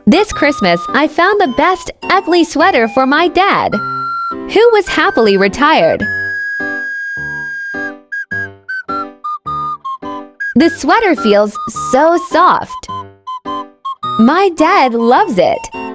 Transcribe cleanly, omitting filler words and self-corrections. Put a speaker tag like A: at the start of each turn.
A: This Christmas, I found the best ugly sweater for my dad, who was happily retired. The sweater feels so soft. My dad loves it.